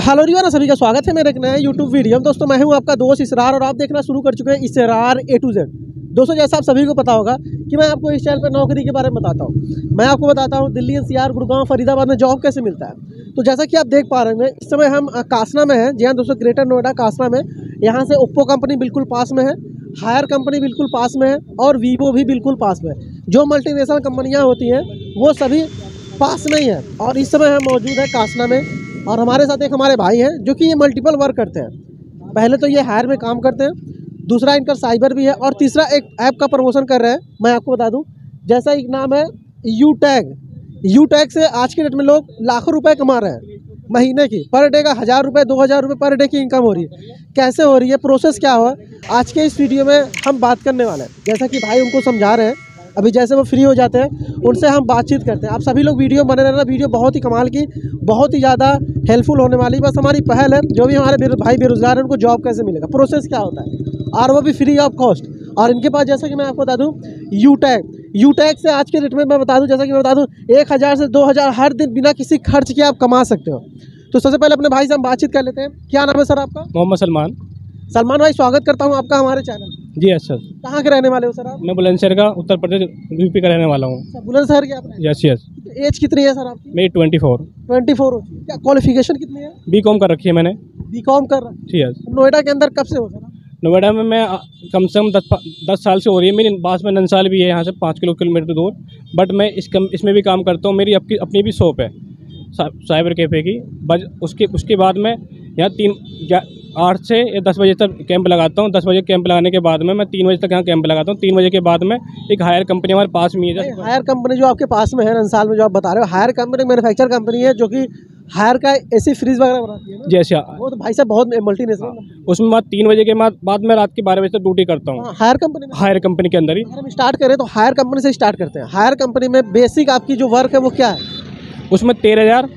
Hello रिवाना, सभी का स्वागत है मेरे एक नए यूट्यूब वीडियो में। दोस्तों मैं हूं आपका दोस्त इसरार और आप देखना शुरू कर चुके हैं इसरार A to Z। दोस्तों जैसा आप सभी को पता होगा कि मैं आपको इस चैनल पर नौकरी के बारे में बताता हूं। मैं आपको बताता हूं दिल्ली NCR गुड़गांव फरीदाबाद में जॉब कैसे मिलता है। तो जैसा कि आप देख पा रहे हैं इस समय हम कासना में हैं। जी हाँ दोस्तों, ग्रेटर नोएडा कासना में। यहाँ से ओप्पो कंपनी बिल्कुल पास में है, हायर कंपनी बिल्कुल पास में है और वीवो भी बिल्कुल पास में है। जो मल्टीनेशनल कंपनियाँ होती हैं वो सभी पास में ही है। और इस समय हम मौजूद है कासना में और हमारे साथ एक हमारे भाई हैं जो कि ये मल्टीपल वर्क करते हैं। पहले तो ये हायर में काम करते हैं, दूसरा इनका साइबर भी है और तीसरा एक ऐप का प्रमोशन कर रहे हैं। मैं आपको बता दूं, जैसा एक नाम है यूटैग से आज के डेट में लोग लाखों रुपए कमा रहे हैं महीने की। पर डे का 1000 रुपये 2000 रुपये पर डे की इनकम हो रही है। कैसे हो रही है, प्रोसेस क्या हुआ, आज के इस वीडियो में हम बात करने वाले हैं। जैसा कि भाई उनको समझा रहे हैं, अभी जैसे वो फ्री हो जाते हैं उनसे हम बातचीत करते हैं। आप सभी लोग वीडियो बने रहना, वीडियो बहुत ही कमाल की, बहुत ही ज़्यादा हेल्पफुल होने वाली। बस हमारी पहल है, जो भी हमारे भाई बेरोजगार हैं उनको जॉब कैसे मिलेगा, प्रोसेस क्या होता है और वो भी फ्री ऑफ कॉस्ट। और इनके पास जैसा कि मैं आपको बता दूं यूटैग से आज के डेट में मैं बता दूं, जैसा कि मैं बता दूं 1000 से 2000 हर दिन बिना किसी खर्च के आप कमा सकते हो। तो सबसे पहले अपने भाई से हम बातचीत कर लेते हैं। क्या नाम है सर आपका? मोहम्मद सलमान भाई, स्वागत करता हूँ आपका हमारे चैनल। जी अच्छा। कहाँ के रहने वाले हो सर आप? मैं बुलंदशहर का, उत्तर प्रदेश यूपी का रहने वाला हूँ। बुलंदशहर के आपने? Yes yes. एज कितनी है सर आपकी? मेरी 24 होती है। क्या क्वालिफिकेशन कितनी है? बीकॉम कर रखी है मैंने। बीकॉम कर रखी है। जी यस। नोएडा के अंदर कब से हो सर? नोएडा में मैं कम से कम 10 साल से हो रही है। मेरी पास में नंसाल भी है, यहाँ से 5 किलोमीटर दूर। बट मैं इसमें भी काम करता हूँ। मेरी अपनी भी शॉप है साइबर कैफ़े की। उसके बाद में यहाँ 8 से या 10 बजे तक कैंप लगाता हूँ। 10 बजे कैंप लगाने के बाद में मैं 3 बजे तक यहाँ कैंप लगाता हूँ। 3 बजे के बाद में एक हायर कंपनी हमारे पास में है। हायर कंपनी जो आपके पास में है नंसाल में, जो आप बता रहे हो, हायर कंपनी मैन्युफैक्चर कंपनी है जो कि हायर का एसी फ्रिज वगैरह बनाती है ना? जैसे वो तो भाई साहब बहुत मल्टीनेशनल। उसमें मैं 3 बजे के बाद में रात के 12 बजे तक ड्यूटी करता हूँ। हायर कंपनी में? हायर कंपनी के अंदर ही। अगर हम स्टार्ट करें तो हायर कंपनी से स्टार्ट करते हैं। हायर कंपनी में बेसिक आपकी जो वर्क है वो क्या है? उसमें 13,000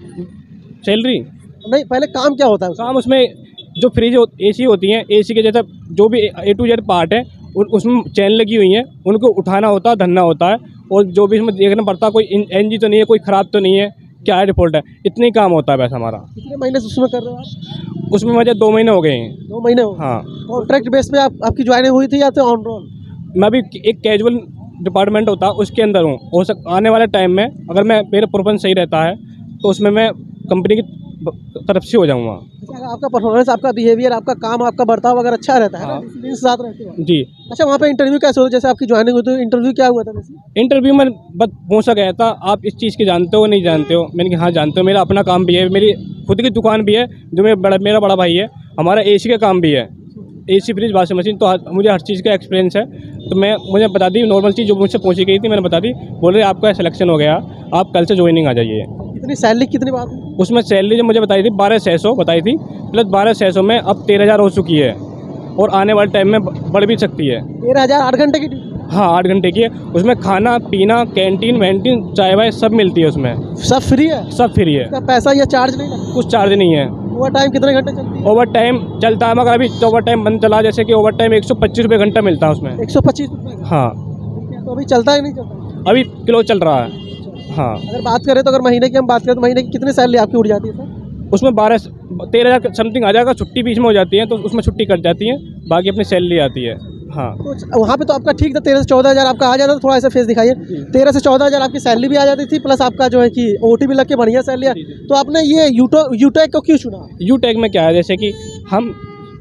सैलरी। नहीं, पहले काम क्या होता है? काम उसमें जो फ्रिज एसी होती हैं, एसी के जैसा जो भी A to Z पार्ट है उसमें चैन लगी हुई है, उनको उठाना होता है, धरना होता है। और जो भी इसमें देखना पड़ता है, कोई एनजी तो नहीं है, कोई ख़राब तो नहीं है, क्या है रिपोर्ट है, इतना ही काम होता है बस हमारा। कितने महीने से उसमें कर रहे हो आप? उसमें मुझे 2 महीने हो गए हैं। 2 महीने हो? हाँ। कॉन्ट्रैक्ट बेस पे आपकी ज्वाइनिंग हुई थी या तो ऑन रोल? मैं भी एक कैजुअल डिपार्टमेंट होता है उसके अंदर हूँ। आने वाले टाइम में अगर मेरा परफॉर्मेंस सही रहता है तो उसमें मैं कंपनी की तरफ से हो जाऊँगा। आपका परफॉर्मेंस, आपका बिहेवियर, आपका काम, आपका बर्ताव अगर अच्छा रहता है ना, डिसिप्लिन के साथ रहते हो जी। अच्छा, वहाँ पे इंटरव्यू कैसे होता है? जैसे आपकी ज्वाइनिंग हुई तो इंटरव्यू क्या हुआ था वैसे? इंटरव्यू में बस पूछा गया था, आप इस चीज़ के जानते हो नहीं जानते हो? मैंने कहा हाँ जानते हो, मेरा अपना काम भी है, मेरी खुद की दुकान भी है, जो मेरा बड़ा भाई है, हमारा एसी का काम भी है, एसी फ्रिज वॉशिंग मशीन। तो मुझे हर चीज़ का एक्सपीरियंस है। तो मुझे बता दी नॉर्मल चीज़ जो मुझसे पूछी गई थी, मैंने बता दी। बोल रहे आपका सिलेक्शन हो गया, आप कल से ज्वाइनिंग आ जाइए। कितनी सैलरी कितनी बात? उसमें सैलरी जो मुझे बताई थी 12,600 बताई थी, प्लस 12,600 में अब 13,000 हो चुकी है और आने वाले टाइम में बढ़ भी सकती है। 13,000 8 घंटे की? हाँ 8 घंटे की है। उसमें खाना पीना, कैंटीन वैंटीन, चाय वाय सब मिलती है उसमें। सब फ्री है? सब फ्री है। पैसा या चार्ज नहीं लगता? कुछ चार्ज नहीं है। ओवर टाइम कितने घंटे चलती है? ओवर टाइम चलता है, मगर अभी ओवर टाइम बंद चला। जैसे कि ओवर टाइम 125 रुपये घंटा मिलता है उसमें। 125 रुपये? हाँ। तो अभी चलता है नहीं चलता? अभी किलो चल रहा है। हाँ। अगर बात करें तो, अगर महीने की हम बात करें तो महीने की कितनी सैलरी आपकी उड़ जाती है सर? उसमें 13,000 समथिंग आ जाएगा। छुट्टी बीच में हो जाती है तो उसमें छुट्टी कट जाती है, बाकी अपनी सैलरी आती है। हाँ। तो वहाँ पे तो आपका ठीक था, 13 से 14,000 आपका आ जाता था। थोड़ा ऐसा फेस दिखाइए। 13 से 14,000 आपकी सैलरी भी आ जाती थी, प्लस आपका जो है कि OT भी लग के बढ़िया सैलरी है। तो आपने ये यूटैग को क्यों चुना? यूटैग में क्या है, जैसे कि हम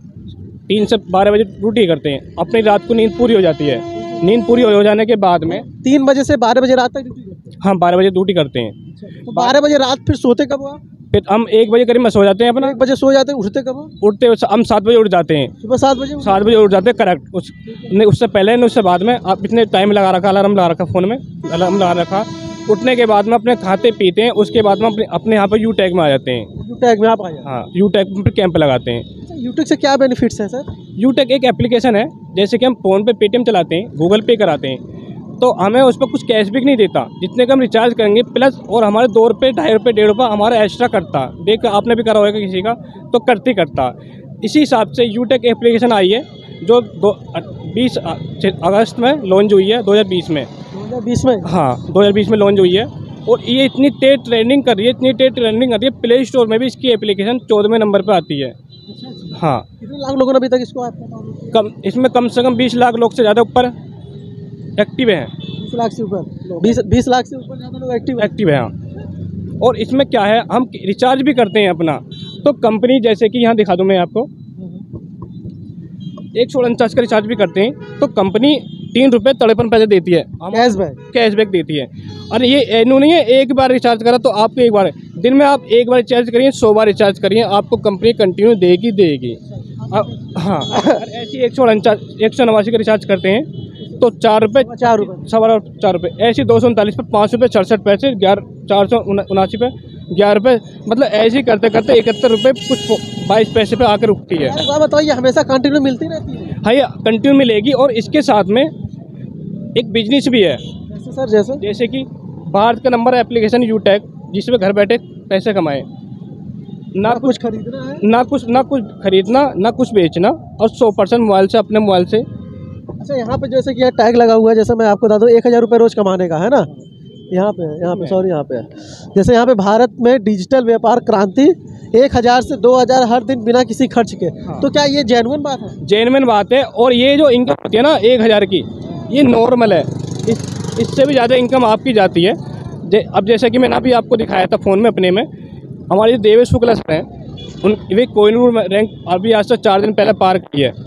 3 से 12 बजे ड्यूटी करते हैं, अपनी रात को नींद पूरी हो जाती है। नींद पूरी हो जाने के बाद में 3 बजे से 12 बजे रात तक ड्यूटी करते हैं? हाँ 12 बजे ड्यूटी करते हैं। तो 12 बजे रात फिर सोते कब हुआ? फिर हम 1 बजे करीब में सो जाते हैं अपना। 1 बजे सो जाते हैं, उठते कब? उठते हम 7 बजे उठ जाते हैं। सुबह 7 बजे? 7 बजे उठ जाते हैं करेक्ट। उससे पहले नहीं उससे बाद में। आप इतने टाइम लगा रखा, अलार्म लगा रखा फ़ोन में, अलार्म लगा रखा। उठने के बाद में अपने खाते पीते हैं, उसके बाद में अपने यहाँ पर यूटैग में आ जाते हैं। यूटैग में आप आ जाते हैं? हाँ, यूटैग में फिर कैंप लगाते हैं। यूटैग से क्या बेनिफिट्स हैं सर? यूटैग एक एप्लीकेशन है, जैसे कि हम फ़ोन पे पेटीएम चलाते हैं, गूगल पे कराते हैं, तो हमें उस पर कुछ कैशबैक नहीं देता। जितने का हम रिचार्ज करेंगे प्लस और हमारे 2 रुपये 2.5 रुपये 1.5 रुपये हमारा एक्स्ट्रा करता। देख आपने भी करा होगा किसी का, तो करता। इसी हिसाब से यूटैग एप्लीकेशन आई है जो 20 अगस्त में लॉन्च हुई है। 2020 में? 2020 में? हाँ 2020 में लॉन्च हुई है। और ये इतनी तेज ट्रेंडिंग कर रही है, इतनी तेज ट्रेंडिंग कर रही है, प्ले स्टोर में भी इसकी एप्लीकेशन 14वें नंबर पे आती है। हाँ, कितने लाख लोगों ने अभी तक इसको इसमें कम से कम 20 लाख लोग से ज़्यादा ऊपर एक्टिव हैं। 20 लाख से ऊपर 20 लाख से ऊपर ज़्यादा लोग एक्टिव है। हाँ, और इसमें क्या है, हम रिचार्ज भी करते हैं अपना, तो कंपनी जैसे कि यहाँ दिखा दूँ मैं आपको, 149 का रिचार्ज भी करते हैं तो कंपनी 3 रुपये 53 पैसे देती है, कैशबैक देती है। और ये एनू नहीं है, एक बार रिचार्ज करा तो आपको एक बार, दिन में आप एक बार रिचार्ज करिए, 100 बार रिचार्ज करिए, आपको कंपनी कंटिन्यू देगी। हाँ, ऐसी 149 का रिचार्ज करते हैं तो 4 रुपये 4 रुपये, ऐसी 239 पे 5 रुपये 67 पैसे, 479 पे 11 रुपये, मतलब ऐसे ही करते करते 71 रुपये कुछ 22 पैसे पे आकर रुकती है। बताइए, हमेशा कंटिन्यू मिलती रहती है? हाँ, ये कंटिन्यू मिलेगी। और इसके साथ में एक बिजनेस भी है। जैसे कि भारत का नंबर एप्लीकेशन यूटैग, जिसमें घर बैठे पैसे कमाए, ना कुछ खरीदना है, ना कुछ खरीदना, ना कुछ बेचना, और 100% मोबाइल से, अपने मोबाइल से। अच्छा, यहाँ पे जैसे कि यहाँ टैग लगा हुआ है, जैसे मैं आपको बता दूँ 1000 रुपये रोज कमाने का है ना, यहाँ पे सॉरी, यहाँ पे जैसे यहाँ पे भारत में डिजिटल व्यापार क्रांति 1000 से 2000 हर दिन बिना किसी खर्च के। हाँ। तो क्या ये जेन्युइन बात है? जेन्युइन बात है। और ये जो इनकम होती है ना 1000 की, ये नॉर्मल है, इससे भी ज़्यादा इनकम आपकी जाती है। अब जैसे कि मैंने अभी आपको दिखाया था फ़ोन में अपने में, हमारे देवेश शुक्ला सर हैं, वे कोहिनूर रैंक अभी आज से 4 दिन पहले पार की है।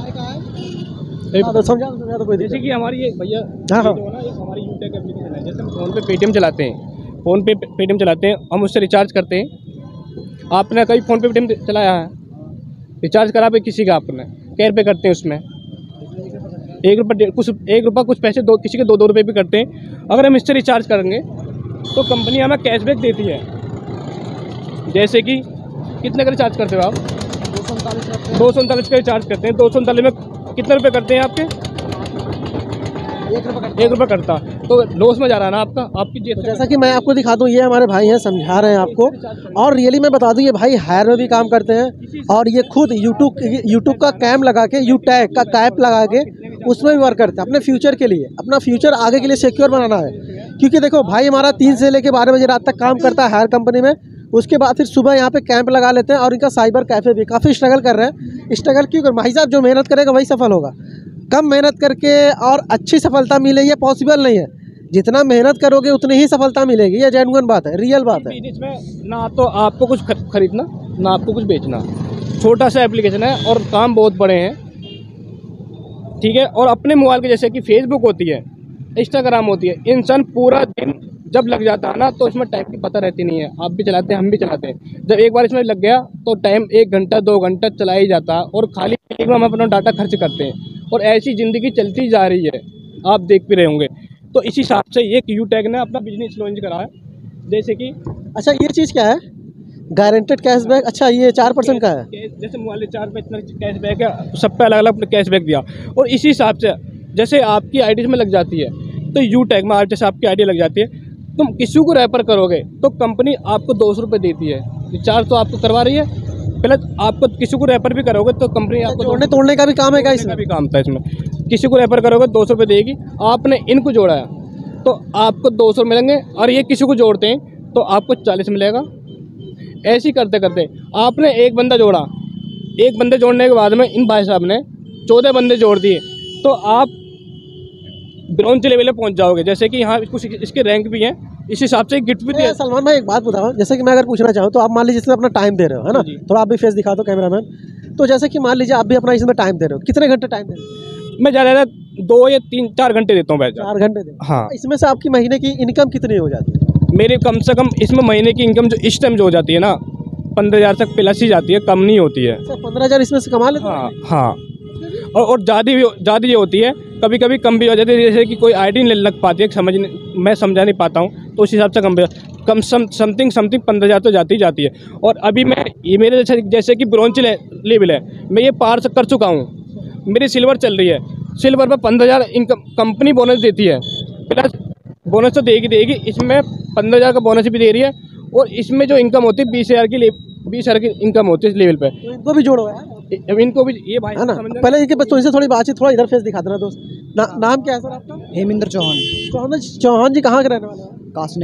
समझा तो कोई, जैसे कि हमारी ये भैया हमारी यूटैग एप्लीकेशन है, जैसे हम फ़ोन पे पेटीएम चलाते हैं, हम उससे रिचार्ज करते हैं। आपने कभी फ़ोन पे पेटीएम चलाया है, रिचार्ज करा पे किसी का, आपने क्या रुपये करते हैं उसमें, 1 रुपये कुछ पैसे, किसी के 2 रुपये भी करते हैं। अगर हम इससे रिचार्ज करेंगे तो कंपनी हमें कैशबैक देती है। जैसे कि कितने का रिचार्ज करते हो आप? 239 का रिचार्ज करते हैं, 239 में कितने रुपए करते हैं आपके? 1 रुपये करता, तो लॉस में जा रहा है ना आपकी जेब। तो जैसा कि मैं आपको दिखा दूं, ये हमारे भाई हैं, समझा रहे हैं आपको, और रियली मैं बता दूं, ये भाई हायर में भी काम करते हैं, और ये खुद यूट्यूब का कैम लगा के, यूटैग का कैप लगा के उसमें भी वर्क करते हैं, अपने फ्यूचर के लिए, अपना फ्यूचर आगे के लिए सिक्योर बनाना है। क्योंकि देखो भाई, हमारा 3 से लेकर 12 बजे रात तक काम करता है हायर कंपनी में, उसके बाद फिर सुबह यहाँ पे कैंप लगा लेते हैं, और इनका साइबर कैफे भी, काफ़ी स्ट्रगल कर रहे हैं। स्ट्रगल क्यों कर, भाई साहब जो मेहनत करेगा वही सफल होगा। कम मेहनत करके और अच्छी सफलता मिले ये पॉसिबल नहीं है, जितना मेहनत करोगे उतनी ही सफलता मिलेगी। ये जेन्युइन बात है, रियल बात है। इसमें ना तो आपको कुछ खरीदना, ना आपको कुछ बेचना, छोटा सा एप्लीकेशन है और काम बहुत बड़े हैं, ठीक है। और अपने मोबाइल के, जैसे कि फेसबुक होती है, इंस्टाग्राम होती है, इंसान पूरा दिन जब लग जाता है ना, तो इसमें टाइम की पता रहती नहीं है। आप भी चलाते हैं, हम भी चलाते हैं। जब एक बार इसमें लग गया तो टाइम 1 घंटा 2 घंटा चला ही जाता है, और खाली एक बार हम अपना डाटा खर्च करते हैं, और ऐसी ज़िंदगी चलती जा रही है, आप देख भी रहे होंगे। तो इसी हिसाब से एक यूटैग ने अपना बिजनेस लॉन्च करा है। जैसे कि, अच्छा ये चीज़ क्या है, गारंटेड कैशबैक? अच्छा, ये 4% का है। जैसे मोबाइल रिचार्ज पे इतना कैशबैक है, सब पे अलग अलग कैशबैक दिया। और इसी हिसाब से जैसे आपकी आईडी में लग जाती है, तो यूटैग में जैसे आपकी आईडी लग जाती है, तुम किसी को रेफर करोगे तो कंपनी आपको 200 रुपये देती है। रिचार्ज तो आपको करवा रही है, प्लस आपको किसी को रेफर भी करोगे तो कंपनी आपको जोड़ने तोड़ने का भी काम है, इसमें भी काम था। इसमें किसी को रेफर करोगे 200 रुपये देगी। आपने इनको जोड़ा है तो आपको 200 मिलेंगे, और ये किसी को जोड़ते हैं तो आपको 40 मिलेगा। ऐसे ही करते करते आपने एक बंदा जोड़ा, एक बंदे जोड़ने के बाद में इन भाई साहब ने 14 बंदे जोड़ दिए, तो आप ब्रॉन्ज लेवल पे पहुंच जाओगे। जैसे कि यहाँ कुछ इसके रैंक भी हैं, इस हिसाब से गिफ्ट भी दिया। सलमान भाई एक बात बताओ, जैसे कि मैं अगर पूछना चाहूँ तो आप मान लीजिए इसमें अपना टाइम दे रहे हो, है ना, थोड़ा आप भी फेस दिखा दो कैमरामैन। तो जैसे कि मान लीजिए आप भी अपना इसमें टाइम दे रहे हो, कितने घंटे टाइम दे रहे हो? मैं ज़्यादा 2 या 3-4 घंटे देता हूँ। 4 घंटे दे? हाँ। इसमें से आपकी महीने की इनकम कितनी हो जाती है? मेरी कम से कम इसमें महीने की इनकम जो इस टाइम जो हो जाती है ना, 15,000 तक प्लस ही जाती है, कम नहीं होती है। 15,000 इसमें से कमा लेते? हाँ हाँ। और ज़्यादा ये होती है, कभी कभी कम भी हो जाती है। जैसे कि कोई आईडी नहीं लग पाती है, मैं समझा नहीं पाता हूँ, तो उस हिसाब से कम समथिंग 15,000 तो जाती है। और अभी मैं ये मेरे जैसे कि ब्रॉन्ज लेवल है, मैं ये पार कर चुका हूँ, मेरी सिल्वर चल रही है। सिल्वर पर 15,000 इनकम कंपनी बोनस देती है, प्लस बोनस तो देगी। इसमें 15,000 का बोनस भी दे रही है, और इसमें जो इनकम होती है 20,000 की इनकम होती है इस लेवल पे। तो इनको भी जोड़ो यार, इनको भी। ये भाई है ना, पहले इनके बच्चों से थोड़ी बातचीत, थोड़ा इधर फेस दिखा देना दोस्त। नाम क्या है सर आपका? हेमेंद्र चौहान। चौहान जी कहाँ के रहने वाले हैं? कासने का।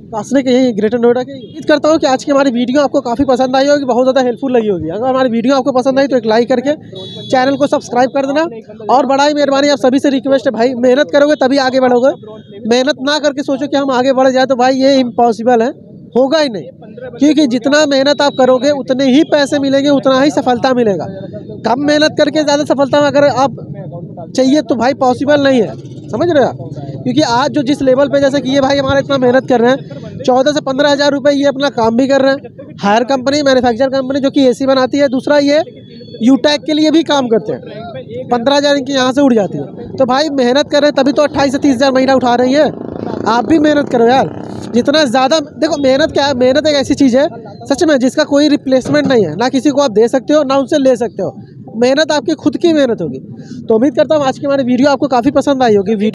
कासने के यही ग्रेटर नोएडा के। उम्मीद करता हूँ कि आज की हमारी वीडियो आपको काफ़ी पसंद आई होगी, बहुत ज़्यादा हेल्पफुल लगी होगी। अगर हमारी वीडियो आपको पसंद आई तो एक लाइक करके चैनल को सब्सक्राइब कर देना। और बड़ा ही मेहरबानी आप सभी से रिक्वेस्ट है भाई, मेहनत करोगे तभी आगे बढ़ोगे। मेहनत ना करके सोचो कि हम आगे बढ़ जाए तो भाई ये इम्पॉसिबल है, होगा ही नहीं। क्योंकि जितना मेहनत आप करोगे उतने ही पैसे मिलेंगे, उतना ही सफलता मिलेगा। कम मेहनत करके ज़्यादा सफलता अगर आप चाहिए तो भाई पॉसिबल नहीं है, समझ रहे हो आप। क्योंकि आज जो जिस लेवल पे, जैसे कि ये भाई हमारा इतना मेहनत कर रहे हैं, 14 से 15 हज़ार रुपये ये अपना काम भी कर रहे हैं। हायर कंपनी, मैन्युफैक्चर कंपनी जो कि एसी बनाती है। दूसरा ये यूटैक के लिए भी काम करते हैं, 15 हज़ार इनकी यहाँ से उड़ जाती है। तो भाई मेहनत कर रहे हैं तभी तो 28 से 30 हज़ार महीना उठा रही है। आप भी मेहनत करो यार, जितना ज़्यादा देखो। मेहनत क्या है, मेहनत एक ऐसी चीज़ है सच में जिसका कोई रिप्लेसमेंट नहीं है। ना किसी को आप दे सकते हो, ना उनसे ले सकते हो। मेहनत आपकी खुद की मेहनत होगी। तो उम्मीद करता हूँ आज की हमारी वीडियो आपको काफ़ी पसंद आई होगी।